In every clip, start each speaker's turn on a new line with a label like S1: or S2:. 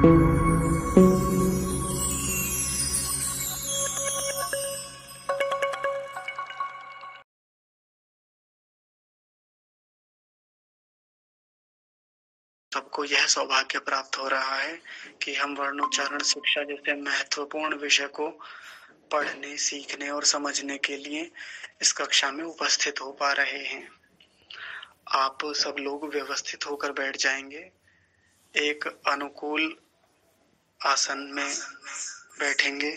S1: सबको यह सौभाग्य प्राप्त हो रहा है कि हम वर्णोच्चारण शिक्षा जैसे महत्वपूर्ण विषय को पढ़ने, सीखने और समझने के लिए इस कक्षा में उपस्थित हो पा रहे हैं। आप सब लोग व्यवस्थित होकर बैठ जाएंगे। एक अनुकूल आसन में बैठेंगे।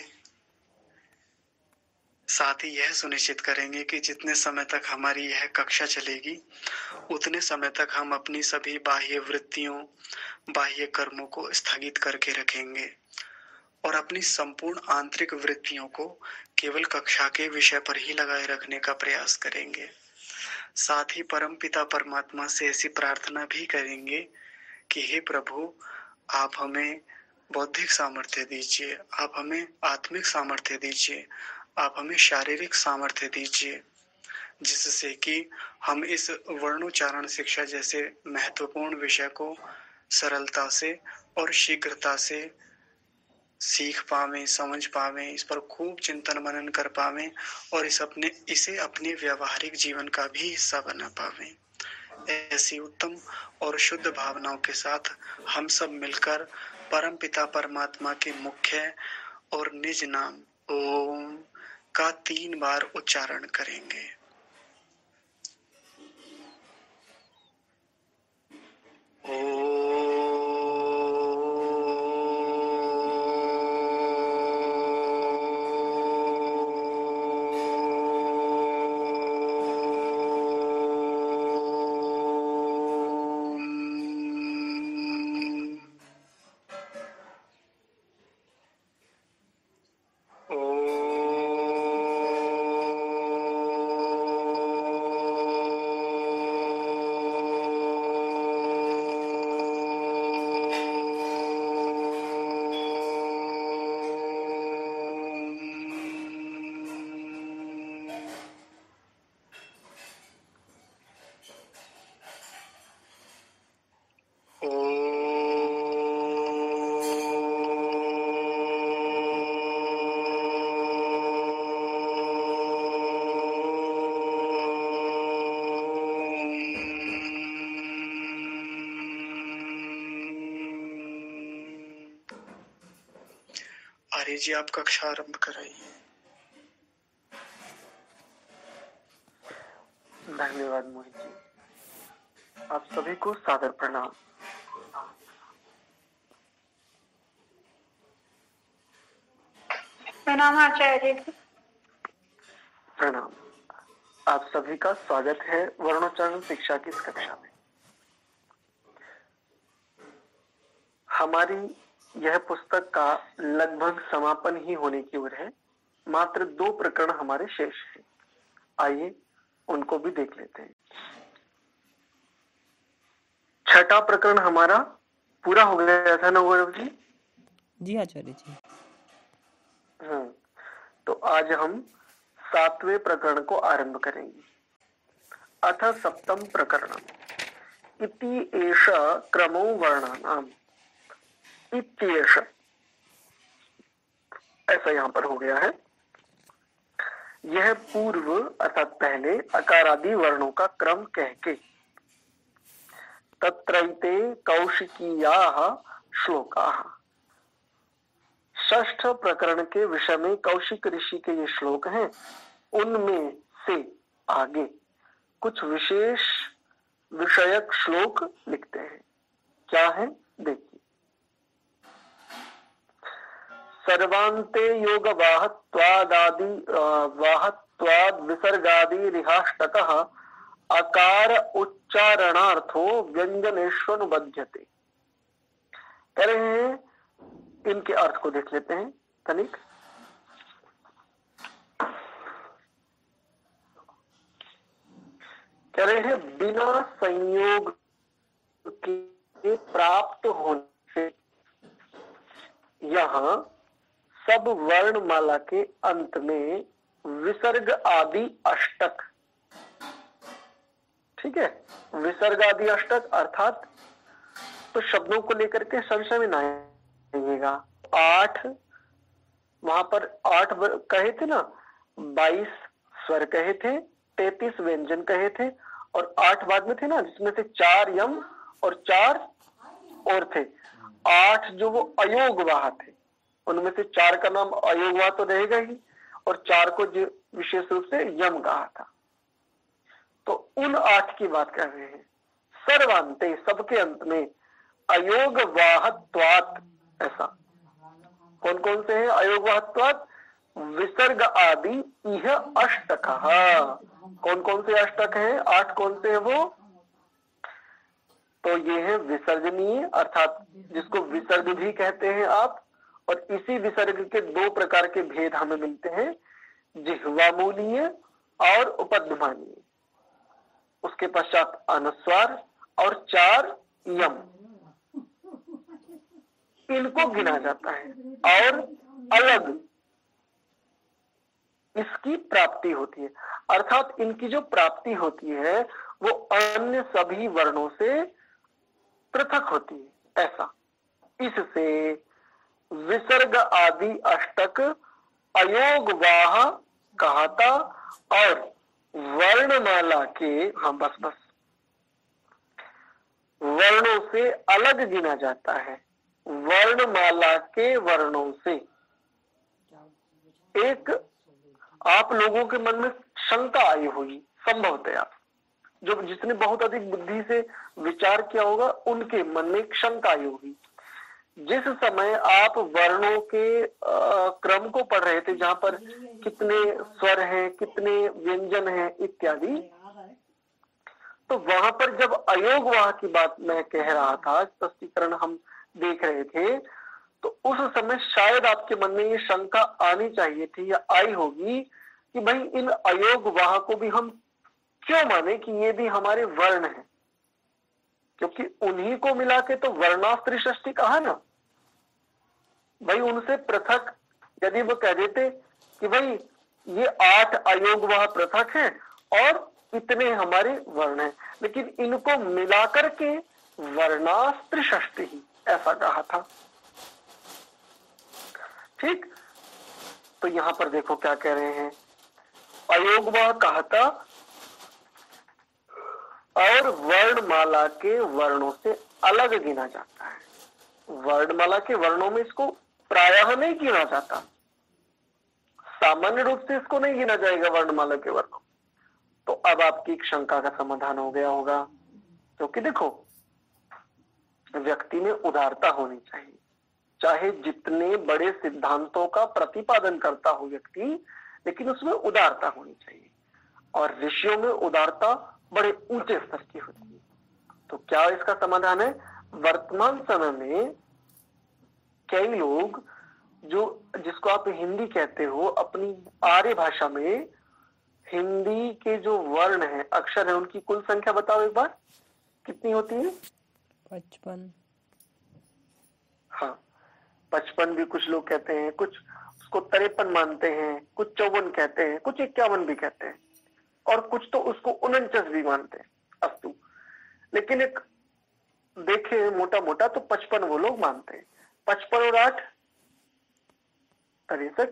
S1: साथ ही यह सुनिश्चित करेंगे कि जितने समय तक हमारी यह कक्षा चलेगी उतने समय तक हम अपनी सभी बाह्य वृत्तियों, बाह्य कर्मों को स्थगित करके रखेंगे और अपनी संपूर्ण आंतरिक वृत्तियों को केवल कक्षा के विषय पर ही लगाए रखने का प्रयास करेंगे। साथ ही परमपिता परमात्मा से ऐसी प्रार्थना भी करेंगे कि हे प्रभु, आप हमें बौद्धिक सामर्थ्य दीजिए, आप हमें आत्मिक सामर्थ्य दीजिए, आप हमें शारीरिक सामर्थ्य दीजिए, जिससे कि हम इस वर्णोच्चारण शिक्षा जैसे महत्वपूर्ण विषय को सरलता से और शीघ्रता से सीख पावें, समझ पावें, इस पर खूब चिंतन मनन कर पावें और इसे अपने व्यवहारिक जीवन का भी हिस्सा बना पावें। ऐसी उत्तम और शुद्ध भावनाओं के साथ हम सब मिलकर परमपिता परमात्मा के मुख्य और निज नाम ओम का 3 बार उच्चारण करेंगे। आर्य जी, आप कक्षा आरंभ कराइए।
S2: धन्यवाद मोहित जी। आप सभी को सादर प्रणाम।
S3: प्रणाम आचार्य जी।
S2: प्रणाम। आप सभी का स्वागत है वर्णोच्चारण शिक्षा की इस कक्षा में। हमारी यह पुस्तक का लगभग समापन ही होने की ओर है। मात्र 2 प्रकरण हमारे शेष हैं। आइए उनको भी देख लेते हैं। 6ठा प्रकरण हमारा पूरा हो गया था ना गौरव जी?
S4: जी आचार्य जी।
S2: तो आज हम 7वें प्रकरण को आरंभ करेंगे। अथ 7म प्रकरणम् इति एष क्रमो वर्णानाम्। इत्येष ऐसा यहाँ पर हो गया है। यह पूर्व अर्थात पहले अकारादि वर्णों का क्रम कह के तत्रैते कौशिकीयाः श्लोकाः। 6ठ प्रकरण के विषय में कौशिक ऋषि के ये श्लोक हैं। उनमें से आगे कुछ विशेष विषयक श्लोक लिखते हैं। क्या है देखिए। सर्वान्ते योग वाहत्वादादि वाहत्वाद विसर्गादि रिहाष्टकः अकार उच्चारणार्थो व्यंजनेष्वनुबध्यते। कह रहे हैं, इनके अर्थ को देख लेते हैं तनिक। कह रहे हैं बिना संयोग के प्राप्त होने से यहाँ सब वर्णमाला के अंत में विसर्ग आदि अष्टक, ठीक है, विसर्ग आदि अष्टक अर्थात तो शब्दों को लेकर के संशय में ना देखिएगा 8, वहां पर 8 कहे थे ना, 22 स्वर कहे थे, 33 व्यंजन कहे थे और 8 बाद में थे ना, जिसमें से 4 यम और 4 और थे। 8 जो वो अयोगवाह थे, उनमें से 4 का नाम अयोगवाह तो रहेगा ही और 4 को जो विशेष रूप से यम कहा था। तो उन 8 की बात कर रहे हैं। सर्वांते, सबके अंत में, अयोगवाहत्वात्, ऐसा कौन कौन से हैं अयोगवाहत्वात्? विसर्ग आदि इह अष्टकः। कौन कौन से अष्टक हैं? 8 कौन से हैं वो? तो ये है विसर्जनीय, अर्थात जिसको विसर्ग भी कहते हैं आप, और इसी विसर्ग के 2 प्रकार के भेद हमें मिलते हैं, जिह्वामूलीय और उपध्मानीय। उसके पश्चात अनुस्वार और 4 यम, इनको गिना जाता है और अलग इसकी प्राप्ति होती है, अर्थात इनकी जो प्राप्ति होती है वो अन्य सभी वर्णों से पृथक होती है। ऐसा इससे विसर्ग आदि अष्टक अयोगवाह कहता और वर्णमाला के, हाँ बस वर्णों से अलग गिना जाता है। वर्णमाला के वर्णों से एक आप लोगों के मन में शंका आई होगी संभवतः, जो जिसने बहुत अधिक बुद्धि से विचार किया होगा उनके मन में एक शंका आई होगी। जिस समय आप वर्णों के क्रम को पढ़ रहे थे, जहां पर कितने स्वर हैं, कितने व्यंजन हैं इत्यादि, तो वहां पर जब अयोगवाह की बात मैं कह रहा था, स्पष्टीकरण हम देख रहे थे, तो उस समय शायद आपके मन में ये शंका आनी चाहिए थी या आई होगी कि भाई इन अयोगवाह को भी हम क्यों माने कि ये भी हमारे वर्ण हैं, क्योंकि उन्हीं को मिला के तो वर्णास्त्री षष्ठी कहा ना। भाई उनसे पृथक यदि वो कह देते कि भाई ये 8 अयोगवाह पृथक हैं और इतने हमारे वर्ण हैं, लेकिन इनको मिलाकर के वर्णास्त्री षष्ठी ही ऐसा कहा था। ठीक, तो यहां पर देखो क्या कह रहे हैं, अयोगवाह कहता और वर्णमाला के वर्णों से अलग गिना जाता है। वर्णमाला के वर्णों में इसको प्रायः नहीं गिना जाता, सामान्य रूप से इसको नहीं गिना जाएगा वर्णमाला के वर्णों। तो अब आपकी एक शंका का समाधान हो गया होगा, क्योंकि देखो व्यक्ति में उदारता होनी चाहिए, चाहे जितने बड़े सिद्धांतों का प्रतिपादन करता हो व्यक्ति, लेकिन उसमें उदारता होनी चाहिए, और ऋषियों में उदारता बड़े ऊंचे स्तर की होती है। तो क्या इसका समाधान है? वर्तमान समय में कई लोग जो, जिसको आप हिंदी कहते हो, अपनी आर्य भाषा में हिंदी के जो वर्ण है, अक्षर है, उनकी कुल संख्या बताओ एक बार, कितनी होती है?
S4: 55।
S2: हाँ, 55 भी कुछ लोग कहते हैं, कुछ उसको 53 मानते हैं, कुछ 54 कहते हैं, कुछ 51 भी कहते हैं, और कुछ तो उसको 49 भी मानते हैं। अस्तु, लेकिन एक देखे मोटा मोटा तो 55 वो लोग मानते हैं। 55 और 8 63।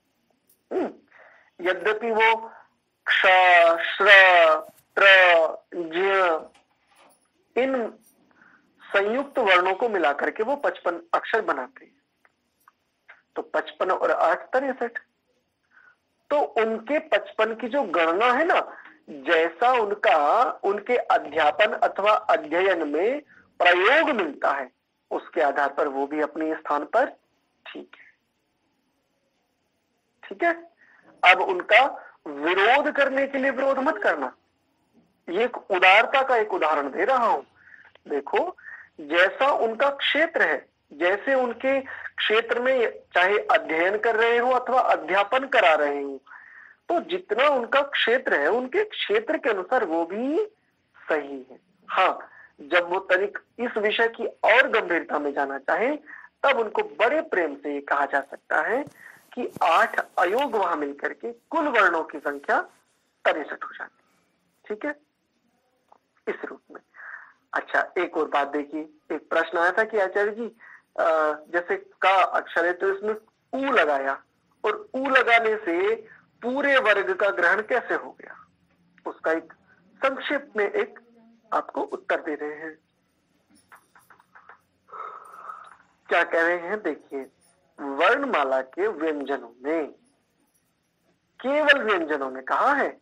S2: यद्यपि वो क्ष, श्र, त्र, ज्ञ इन संयुक्त वर्णों को मिलाकर के वो 55 अक्षर बनाते हैं, तो 55 और 8 63। तो उनके 55 की जो गणना है ना, जैसा उनका उनके अध्यापन अथवा अध्ययन में प्रयोग मिलता है, उसके आधार पर वो भी अपने स्थान पर ठीक है। ठीक है, अब उनका विरोध करने के लिए विरोध मत करना। ये एक उदारता का एक उदाहरण दे रहा हूं। देखो, जैसा उनका क्षेत्र है, जैसे उनके क्षेत्र में चाहे अध्ययन कर रहे हो अथवा अध्यापन करा रहे हो, तो जितना उनका क्षेत्र है, उनके क्षेत्र के अनुसार वो भी सही है। हाँ, जब वो तनिक इस विषय की और गंभीरता में जाना चाहे, तब उनको बड़े प्रेम से ये कहा जा सकता है कि 8 अयोगवाह मिलकर के कुल वर्णों की संख्या 63 हो जाती। ठीक है, इस रूप में। अच्छा, एक और बात देखिए, एक प्रश्न आया था कि आचार्य जी जैसे का अक्षर है तो इसमें ऊ लगाया, और ऊ लगाने से पूरे वर्ग का ग्रहण कैसे हो गया, उसका एक संक्षेप में एक आपको उत्तर दे रहे हैं। क्या कह रहे हैं, देखिए, वर्णमाला के व्यंजनों में, केवल व्यंजनों में कहा है,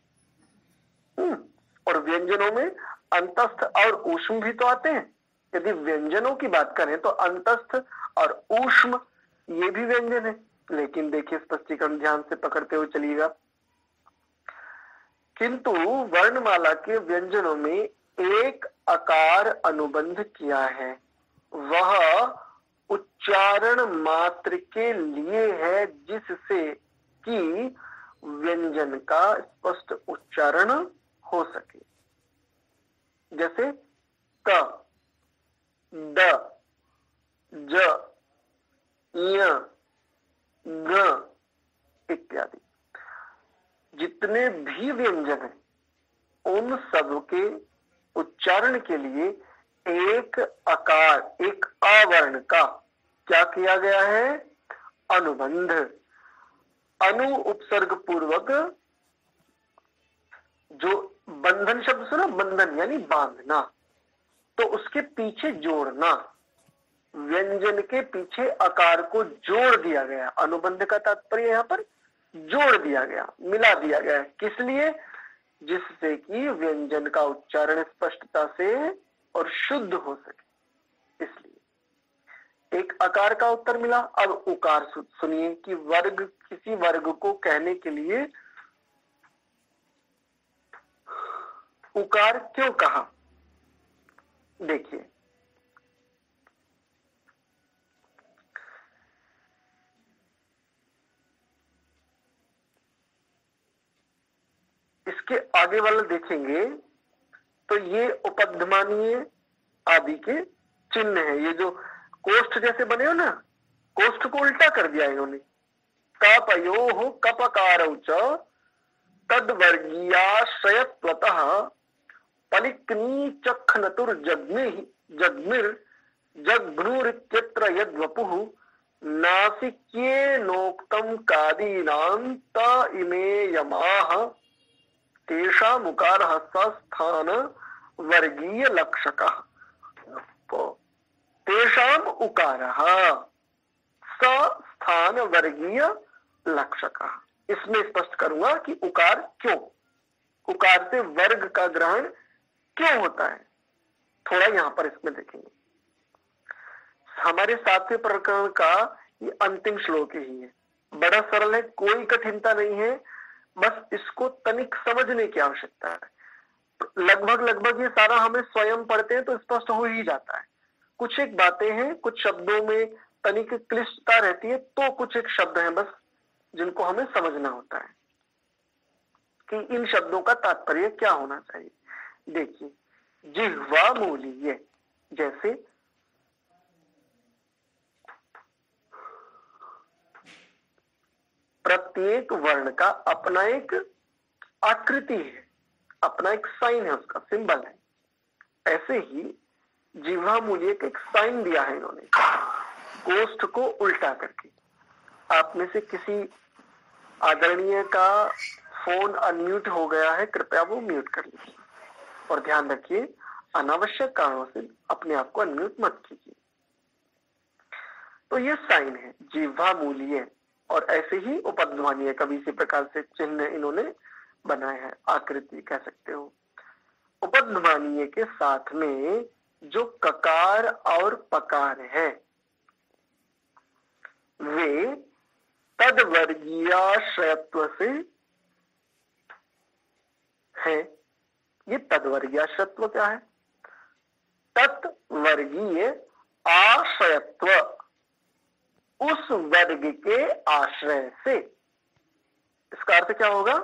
S2: और व्यंजनों में अंतस्थ और ऊष्म भी तो आते हैं। यदि व्यंजनों की बात करें तो अंतस्थ और ऊष्म ये भी व्यंजन है, लेकिन देखिए स्पष्टीकरण ध्यान से पकड़ते हुए चलिएगा। किंतु वर्णमाला के व्यंजनों में एक आकार अनुबंध किया है, वह उच्चारण मात्र के लिए है, जिससे कि व्यंजन का स्पष्ट उच्चारण हो सके। जैसे क, ड, ज, य, ग इत्यादि जितने भी व्यंजन हैं, उन सब के उच्चारण के लिए एक आकार, एक आवर्ण का क्या किया गया है, अनुबंध। अनु उपसर्ग पूर्वक, जो बंधन शब्द सुना, बंधन यानी बांधना, तो उसके पीछे जोड़ना, व्यंजन के पीछे आकार को जोड़ दिया गया। अनुबंध का तात्पर्य यहाँ पर जोड़ दिया गया, मिला दिया गया। किस लिए, जिससे कि व्यंजन का उच्चारण स्पष्टता से और शुद्ध हो सके, इसलिए एक आकार का उत्तर मिला। अब उकार सुनिए कि वर्ग, किसी वर्ग को कहने के लिए उकार क्यों कहा, देखिए, इसके आगे वाला देखेंगे तो ये उपध्मानीय आदि के चिन्ह है। ये जो कोष्ठ जैसे बने हो ना, कोष्ठ को उल्टा कर दिया इन्होंने। कपयो कपकारौ च तद्वर्गीयाश्रयत्वतः पलिक्नी चक्षनतुर जग्मिर जग्भ्रूरित्यत्र यद्वपुः नासिक्येनोक्तं कादीनां त इमे यमाः तेषाम् उकारः स्थान वर्गीय लक्षकः। तेषाम् उकारः स्थान वर्गीय लक्षकः। इसमें स्पष्ट करूंगा कि उकार क्यों, उकार से वर्ग का ग्रहण क्यों होता है, थोड़ा यहां पर इसमें देखेंगे। हमारे 7वें प्रकरण का ये अंतिम श्लोक ही है, बड़ा सरल है, कोई कठिनता नहीं है, बस इसको तनिक समझने की आवश्यकता है। लगभग ये सारा हमें स्वयं पढ़ते हैं तो स्पष्ट हो ही जाता है। कुछ एक बातें हैं, कुछ शब्दों में तनिक क्लिष्टता रहती है, तो कुछ एक शब्द हैं बस जिनको हमें समझना होता है कि इन शब्दों का तात्पर्य क्या होना चाहिए। देखिए, जिह्वा मूलीय, जैसे प्रत्येक वर्ण का अपना एक आकृति है, अपना एक साइन है, उसका सिंबल है। ऐसे ही जिह्वा मूल्य का एक साइन दिया है इन्होंने, कोष्ठ को उल्टा करके। आप में से किसी आदरणीय का फोन अनम्यूट हो गया है, कृपया वो म्यूट कर लीजिए, और ध्यान रखिए अनावश्यक कारणों से अपने आप को अनम्यूट मत कीजिए। तो ये साइन है जिह्वा मूल्य, और ऐसे ही उपध्मानीय का भी इसी प्रकार से चिन्ह इन्होंने बनाया है, आकृति कह सकते हो। उपध्मानीय के साथ में जो ककार और पकार है वे तद्वर्गीयाश्रयत्व से है। ये तद्वर्गीयाश्रयत्व क्या है, तत्वर्गीय आश्रयत्व, उस वर्ग के आश्रय से। इसका अर्थ क्या होगा,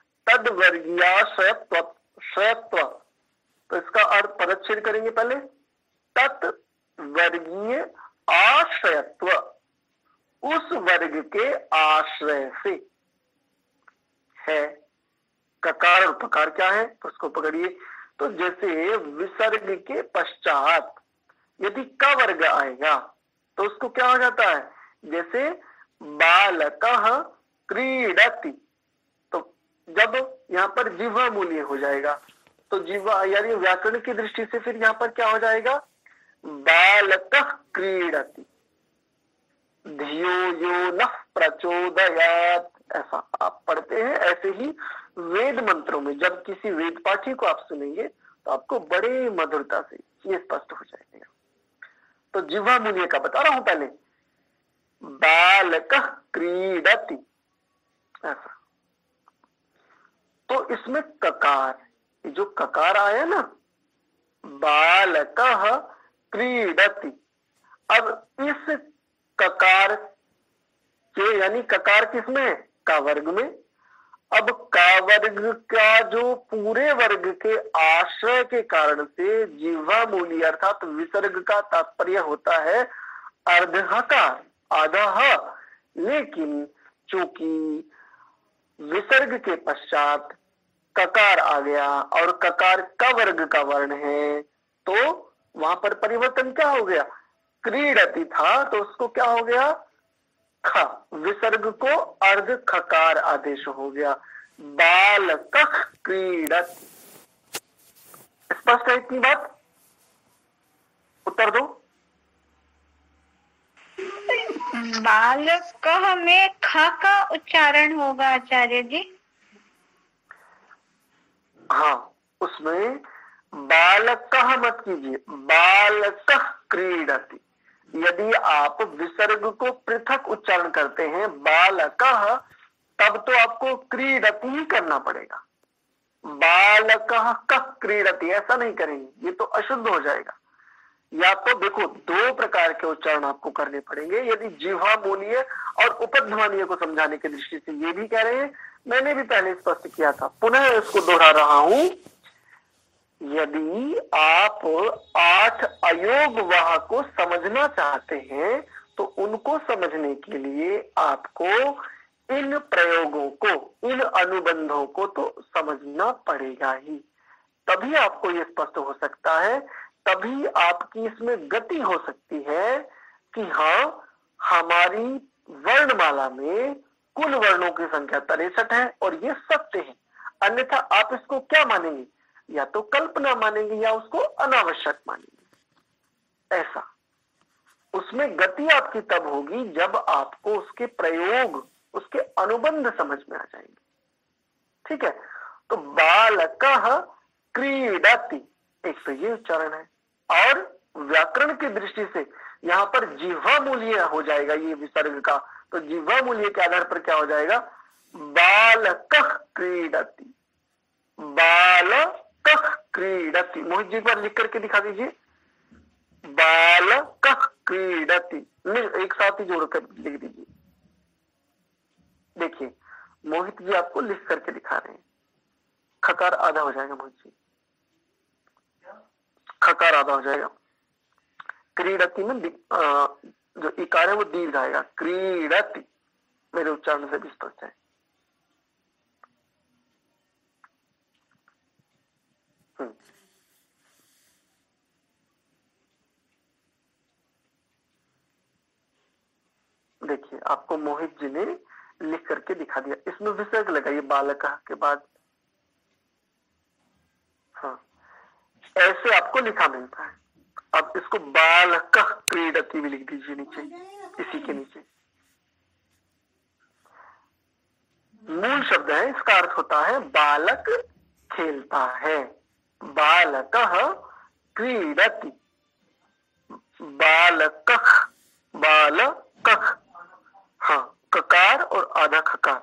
S2: तद्वर्गीयाश्रयत्व। तो इसका अर्थ पदच्छेद करेंगे पहले, तत्वर्गीय आश्रयत्व, उस वर्ग के आश्रय से है। ककार और पकार क्या है, तो उसको पकड़िए। तो जैसे विसर्ग के पश्चात यदि क वर्ग आएगा तो उसको क्या हो जाता है, जैसे बालकः क्रीडति, तो जब यहाँ पर जिह्वा मूल्य हो जाएगा तो जिह्वा यानी व्याकरण की दृष्टि से फिर यहाँ पर क्या हो जाएगा, बालकः क्रीडति धियो यो नः प्रचोदयात्, ऐसा आप पढ़ते हैं। ऐसे ही वेद मंत्रों में जब किसी वेद पाठी को आप सुनेंगे तो आपको बड़े मधुरता से ये स्पष्ट हो जाएगा। तो जिह्वा मूल्य का बता रहा हूं पहले, बालकः क्रीडति ऐसा। तो इसमें ककार, जो ककार आया ना, बालकः क्रीडति, अब इस ककार के यानी ककार किसमें, का वर्ग में। अब का वर्ग का जो पूरे वर्ग के आश्रय के कारण से जिह्वा मूल्य अर्थात विसर्ग का तात्पर्य होता है अर्धहकार, आधा ह, लेकिन चूंकि विसर्ग के पश्चात ककार आ गया और ककार का वर्ग का वर्ण है तो वहां पर परिवर्तन क्या हो गया, क्रीडति था तो उसको क्या हो गया, ख, विसर्ग को अर्ध खकार आदेश हो गया, बालकः क्रीडति। स्पष्ट है इतनी बात, उत्तर दो।
S3: बालकः में ख का उच्चारण होगा आचार्य जी।
S2: हाँ, उसमें बालकः मत कीजिए, बालकः क्रीडति। यदि आप विसर्ग को पृथक उच्चारण करते हैं बालकः, तब तो आपको क्रीडति ही करना पड़ेगा, बालकः कः क्रीडति ऐसा नहीं करेंगे, ये तो अशुद्ध हो जाएगा। या तो देखो दो प्रकार के उच्चारण आपको करने पड़ेंगे यदि जिह्वा मूल्य और उपध्मानीय को समझाने की दृष्टि से। ये भी कह रहे हैं, मैंने भी पहले स्पष्ट किया था, पुनः इसको दोहरा रहा हूं, यदि आप 8 अयोग वाह को समझना चाहते हैं तो उनको समझने के लिए आपको इन प्रयोगों को, इन अनुबंधों को तो समझना पड़ेगा ही, तभी आपको ये स्पष्ट हो सकता है, तभी आपकी इसमें गति हो सकती है कि हाँ हमारी वर्णमाला में कुल वर्णों की संख्या 63 है और ये सत्य है। अन्यथा आप इसको क्या मानेंगे, या तो कल्पना मानेंगे या उसको अनावश्यक मानेंगे। ऐसा उसमें गति आपकी तब होगी जब आपको उसके प्रयोग, उसके अनुबंध समझ में आ जाएंगे। ठीक है, तो बालकः क्रीडति एक तो ये उच्चारण है, और व्याकरण की दृष्टि से यहां पर जिह्वा मूल्य हो जाएगा ये विसर्ग का, तो जिह्वा मूल्य के आधार पर क्या हो जाएगा, बालकः क्रीडति, बालकः क्रीडति। मोहित जी पर लिख करके दिखा दीजिए, बालकः क्रीडति, एक साथ ही जोड़कर लिख दीजिए। देखिए मोहित जी आपको लिख करके दिखा रहे हैं, खकार आधा हो जाएगा मोहित जी, खकार आधा हो जाएगा। क्रीडति में जो इकार है वो दीर्घ आएगा, क्रीडति, मेरे उच्चारण से भी स्पष्ट है। देखिए आपको मोहित जी ने लिख करके दिखा दिया, इसमें विसर्ग लगाइए बालकः के बाद। हाँ, ऐसे आपको लिखा मिलता है। अब इसको बालकः क्रीडति भी लिख दीजिए नीचे, इसी के नीचे। मूल शब्द है, इसका अर्थ होता है बालक खेलता है, बालकः क्रीडति, बालकः, बालकः, हाँ ककार और आधा खकार,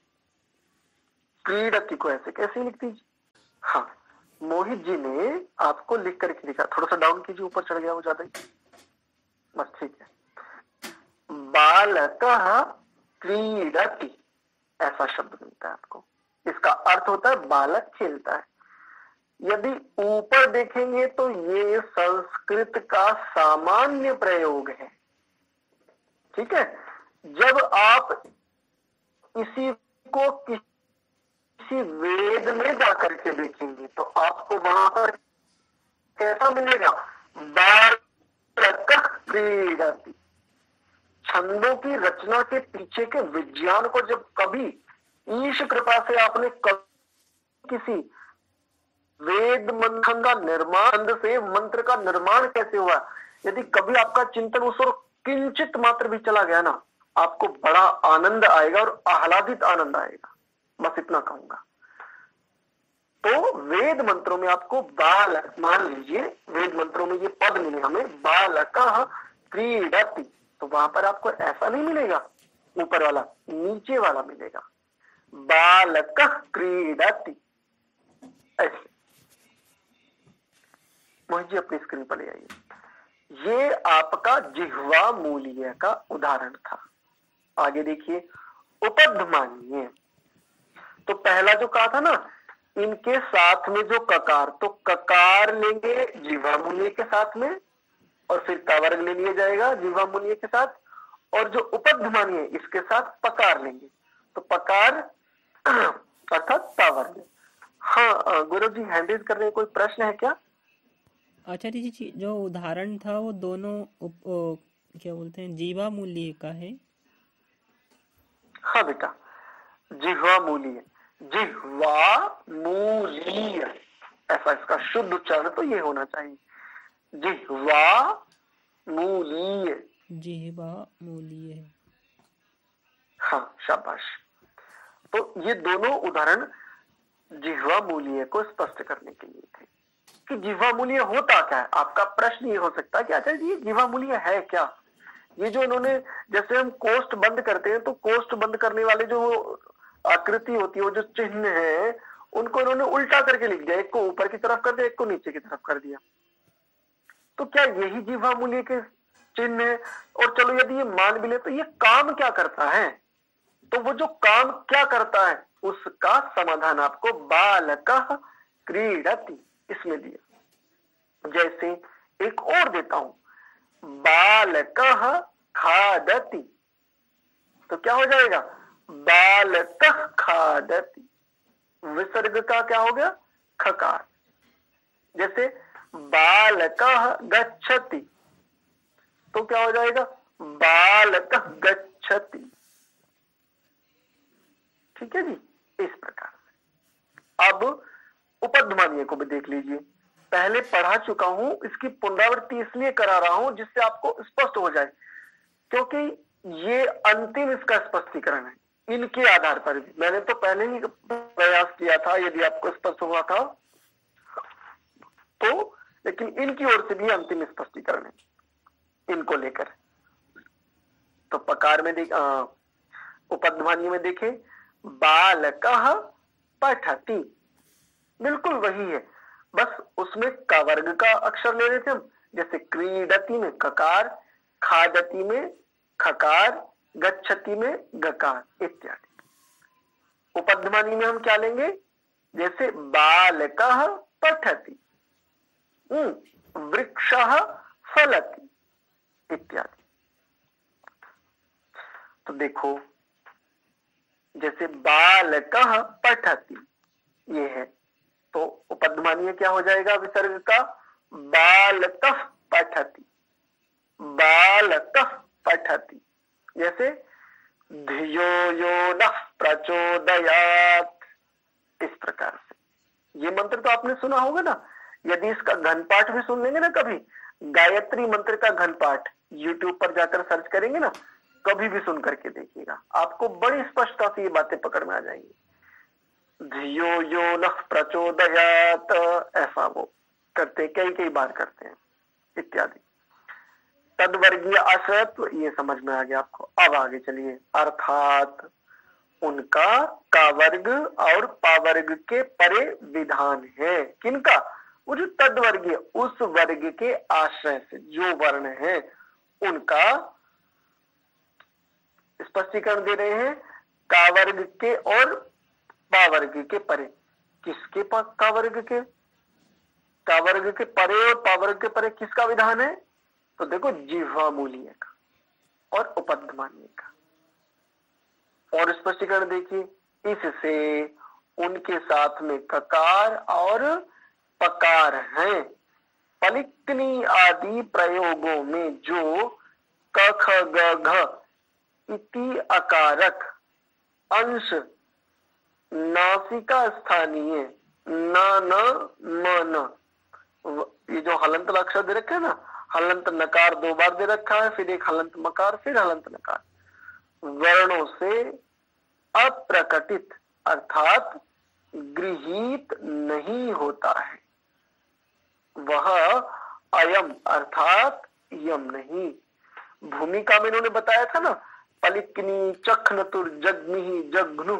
S2: क्रीडति को ऐसे कैसे लिख दीजिए। हाँ, मोहित जी ने आपको लिख करके दिखा, थोड़ा सा डाउन कीजिए, ऊपर चढ़ गया वो ज्यादा ही, बस ठीक है। बालकः क्रीडति ऐसा शब्द मिलता है आपको, इसका अर्थ होता है बालक खेलता है। यदि ऊपर देखेंगे तो ये संस्कृत का सामान्य प्रयोग है। ठीक है, जब आप इसी को किसी वेद में जाकर के देखेंगे तो आपको वहां पर कैसा मिलेगा, बालकः क्रीडति, छंदों की रचना के पीछे के विज्ञान को जब कभी ईश कृपा से आपने किसी वेद मंत्र का निर्माण से मंत्र का निर्माण कैसे हुआ, यदि कभी आपका चिंतन उस और किंचित मात्र भी चला गया ना, आपको बड़ा आनंद आएगा और आह्लादित आनंद आएगा। बस इतना कहूंगा। तो वेद मंत्रों में आपको बालक, मान लीजिए वेद मंत्रों में ये पद मिले हमें, बालकः क्रीडति, तो वहां पर आपको ऐसा नहीं मिलेगा ऊपर वाला, नीचे वाला मिलेगा, बालकः क्रीडति ऐसे। मोहित जी अपनी स्क्रीन पर ले आइए। ये आपका जिह्वा मूलीय का उदाहरण था। आगे देखिए, उपध मानिए। तो पहला जो कहा था ना, इनके साथ में जो ककार, तो ककार लेंगे जिह्वा मूल्य के साथ में और फिर कवर्ग ले लिया जाएगा जिह्वा मूल्य के साथ, और जो उपध मानिए इसके साथ पकार लेंगे, तो पकार अर्थात तावर्ग। हाँ गुरु जी, हैंड रेज कर रहे हैं, कोई प्रश्न है क्या?
S4: आचार्य जी, जो उदाहरण था वो दोनों क्या बोलते हैं, जीवा मूल्य का है?
S2: हाँ बेटा, जिह्वा मूल्य, जिह्वा मूल्य, ऐसा इसका शुद्ध उच्चारण तो ये होना चाहिए, जिह्वा मूल्य,
S4: जिह्वा मूल्य।
S2: हाँ शाबाश। तो ये दोनों उदाहरण जिह्वा मूल्य को स्पष्ट करने के लिए थे कि जिह्वा मूल्य होता क्या है। आपका प्रश्न ये हो सकता है कि अच्छा जी जिह्वा मूल्य है क्या? ये जो इन्होंने, जैसे हम कोष्ठ बंद करते हैं तो कोष्ठ बंद करने वाले जो आकृति होती है, वो जो चिन्ह है, उनको इन्होंने उल्टा करके लिख दिया, एक को ऊपर की तरफ कर दिया, एक को नीचे की तरफ कर दिया। तो क्या यही जिह्वा मूल्य के चिन्ह है? और चलो यदि ये मान भी ले तो ये काम क्या करता है? तो वो जो काम क्या करता है उसका समाधान आपको बालकः क्रीडति इसमें दिया। जैसे एक और देता हूं, बालकः खादति, तो क्या हो जाएगा? बालकः खादति, विसर्ग का क्या हो गया? खकार। जैसे बालकः गच्छति, तो क्या हो जाएगा? बालकः गच्छति। ठीक है जी, इस प्रकार से। अब उपध्मानीय को भी देख लीजिए, पहले पढ़ा चुका हूं, इसकी पुनरावृत्ति इसलिए करा रहा हूं जिससे आपको स्पष्ट हो जाए, क्योंकि ये अंतिम इसका स्पष्टीकरण है। इनके आधार पर भी मैंने तो पहले ही प्रयास किया था, यदि आपको स्पष्ट हुआ था तो, लेकिन इनकी ओर से भी अंतिम स्पष्टीकरण है इनको लेकर। तो पकार में देख, उपध्मानी में देखे, बालकः पठति, बिल्कुल वही है, बस उसमें क वर्ग का अक्षर ले रहे थे हम। जैसे क्रीडति में ककार, खादति में खकार, गच्छति में गकार इत्यादि। उपध्मानी में हम क्या लेंगे? जैसे बालकः पठति, वृक्षः फलति इत्यादि। तो देखो, जैसे बालकः पठति ये है, तो उपध्मानीय क्या हो जाएगा विसर्ग का? बालकः पठति, बालकः पठति। जैसे धियो यो नः प्रचोदयात्, इस प्रकार से। ये मंत्र तो आपने सुना होगा ना, यदि इसका घन पाठ भी सुन लेंगे ना कभी, गायत्री मंत्र का घन पाठ YouTube पर जाकर सर्च करेंगे ना, कभी भी सुन करके देखिएगा, आपको बड़ी स्पष्टता से ये बातें पकड़ में आ जाएंगी। धियो यो नः प्रचोदयात्, ऐसा वो करते, कई बार करते हैं इत्यादि। तद्वर्गीय आश्रयत्व ये समझ में आ गया आपको। अब आगे चलिए, अर्थात उनका का वर्ग और पावर्ग के परे विधान है। किनका? वो जो तद्वर्गीय, उस वर्ग के आश्रय से जो वर्ण है उनका स्पष्टीकरण दे रहे हैं। कावर्ग के और पावर्ग के परे। किसके कावर्ग के? कावर्ग के परे और पावर्ग के परे किसका विधान है? तो देखो, जिह्वा मूल्य का और उपध्मानीय का। और स्पष्टीकरण देखिए, इससे उनके साथ में ककार और पकार हैं। पलिक्नी आदि प्रयोगों में जो क ख ग घ इति अकारक अंश नासिका स्थानीय न मन, ये जो हलंत अक्षर दे रखा है ना, हलंत नकार 2 बार दे रखा है, फिर एक हलंत मकार, फिर हलंत नकार, वर्णों से अप्रकटित अर्थात गृहीत नहीं होता है, वह अयम अर्थात यम नहीं। भूमिका में इन्होंने बताया था ना, पलिकनी चखनतुर जग्नि जघ्नु,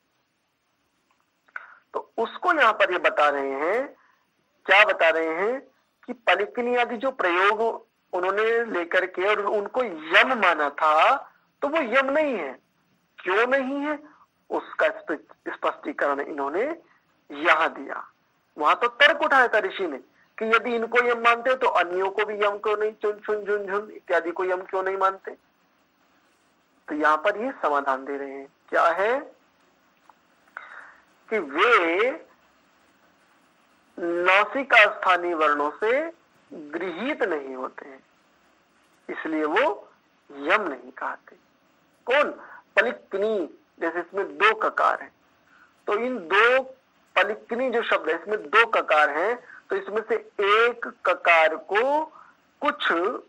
S2: तो उसको यहाँ पर ये बता रहे हैं, क्या बता रहे हैं कि पलिकनी आदि जो प्रयोग उन्होंने लेकर के और उनको यम माना था, तो वो यम नहीं है। क्यों नहीं है उसका स्पष्टीकरण इन्होंने यहां दिया। वहां तो तर्क उठाया था ऋषि ने कि यदि इनको यम मानते हो तो अन्यों को भी यम क्यों नहीं, चुन चुन झुन झुन इत्यादि को यम क्यों नहीं मानते। तो यहाँ पर ये समाधान दे रहे हैं, क्या है कि वे नासिका स्थानीय वर्णों से गृहीत नहीं होते हैं, इसलिए वो यम नहीं कहते। कौन? पलिकनी, जैसे इसमें 2 ककार है, तो इन 2 पलिकनी जो शब्द है इसमें 2 ककार हैं, तो इसमें से एक ककार को कुछ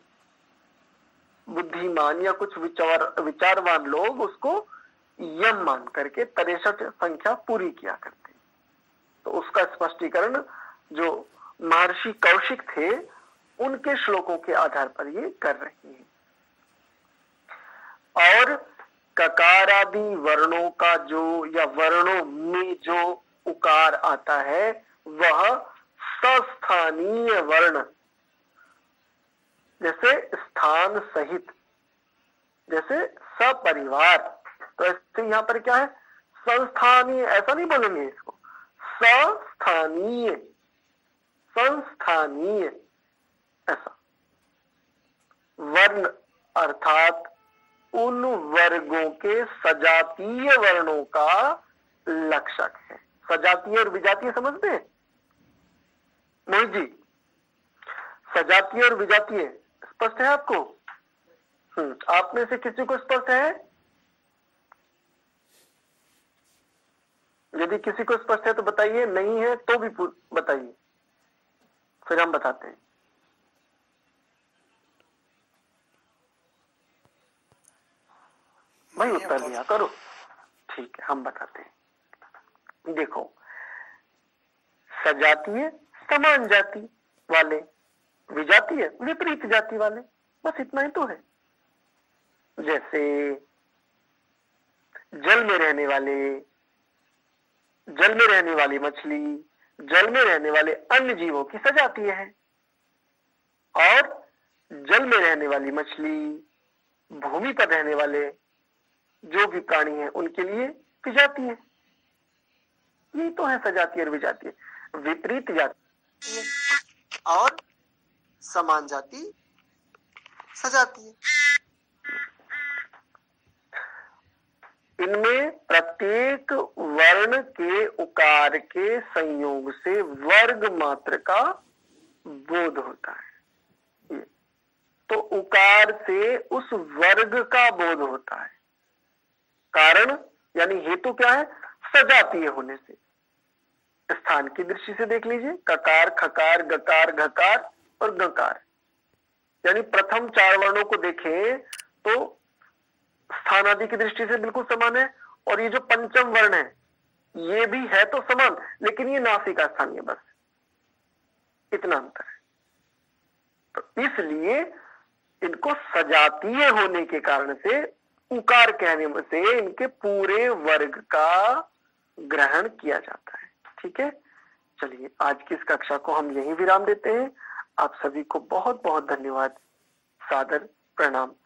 S2: बुद्धिमान या कुछ विचारवान लोग उसको यम मान करके 63 संख्या पूरी किया करते। तो उसका स्पष्टीकरण जो महर्षि कौशिक थे उनके श्लोकों के आधार पर ये कर रही है। और ककारादि वर्णों का जो, या वर्णों में जो उकार आता है वह सस्थानीय वर्ण, जैसे स्थान सहित, जैसे सपरिवार, तो ऐसे यहां पर क्या है, संस्थानीय, ऐसा नहीं बोलेंगे इसको, सस्थानीय, संस्थानीय ऐसा वर्ण अर्थात उन वर्गों के सजातीय वर्णों का लक्षक है। सजातीय और विजातीय समझते हैं मोहित जी? सजातीय और विजातीय स्पष्ट है आपको? आप में से किसी को स्पष्ट है? यदि किसी को स्पष्ट है तो बताइए, नहीं है तो भी बताइए, फिर हम बताते हैं। भाई उत्तर दिया करो, ठीक है, हम बताते हैं। देखो, सजातीय समान जाति वाले, विजातीय विपरीत जाति वाले, बस इतना ही तो है। जैसे जल में रहने वाले, जल में रहने वाली मछली, जल में रहने वाले अन्य जीवों की सजातीय है, और जल में रहने वाली मछली, भूमि पर रहने वाले जो भी प्राणी हैं उनके लिए विजातीय है। यही तो है सजातीय और विजातीय। विपरीत जाति और समान जाति सजातीय, इनमें प्रत्येक वर्ण के उकार के संयोग से वर्ग मात्र का बोध होता है। तो उकार से उस वर्ग का बोध होता है। कारण यानी हेतु क्या है? सजातीय होने से। स्थान की दृष्टि से देख लीजिए, ककार, खकार, गकार, घकार और गकार, यानी प्रथम 4 वर्णों को देखें तो स्थान आदि की दृष्टि से बिल्कुल समान है, और ये जो पंचम वर्ण है ये भी है तो समान, लेकिन ये नासिका स्थानीय, बस इतना अंतर है। तो इसलिए इनको सजातीय होने के कारण से उकार कहने से इनके पूरे वर्ग का ग्रहण किया जाता है। ठीक है, चलिए आज की इस कक्षा को हम यहीं विराम देते हैं। आप सभी को बहुत बहुत धन्यवाद, सादर प्रणाम।